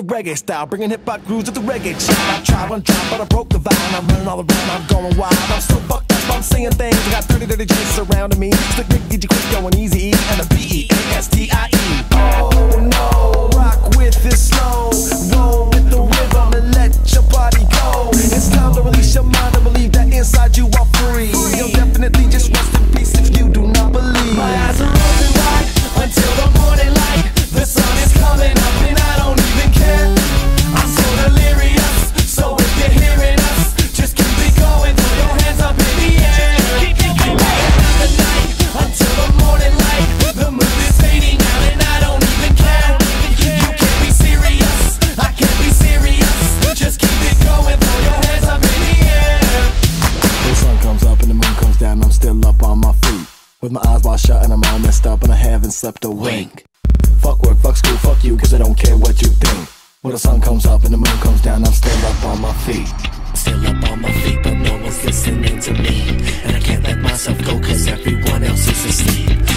reggae style, bringing hip-hop grooves to the reggae child. I tried one drop, but I broke the vibe. I'm running all around, I'm going wild. I'm so fucked up, I'm saying things. I got 30 dirty J's surrounding me. Slick Rick, get you quick, going easy, and a B-E-A-S-T-I-E. Oh no, rock with it slow, roll with the rhythm and let your body go. It's time to release your mind and believe that inside you are free. You'll definitely just rest in peace if you do not believe. My eyes are open wide until the morning light. The sun is coming up and I don't even care. I'm so delirious, so if you're hearing us, just keep it going, throw your hands up in the air. The night until the morning light. The moon is fading out and I don't even care. You can't be serious, I can't be serious. Just keep it going, throw your hands up in the air. The sun comes up and the moon comes down, I'm still up on my feet, with my eyes wide shut and I'm all messed up and I haven't slept a wink. Fuck work, fuck school, fuck you, cause I don't care what you think. When the sun comes up and the moon comes down, I'm still up on my feet. Still up on my feet, but no one's listening to me. And I can't let myself go cause everyone else is asleep.